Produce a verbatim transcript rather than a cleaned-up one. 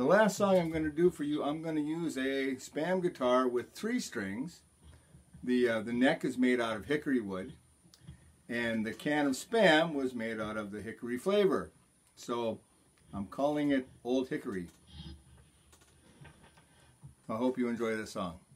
The last song I'm going to do for you, I'm going to use a Spam guitar with three strings. The, uh, the neck is made out of hickory wood, and the can of Spam was made out of the hickory flavor. So I'm calling it Old Hickory. I hope you enjoy this song.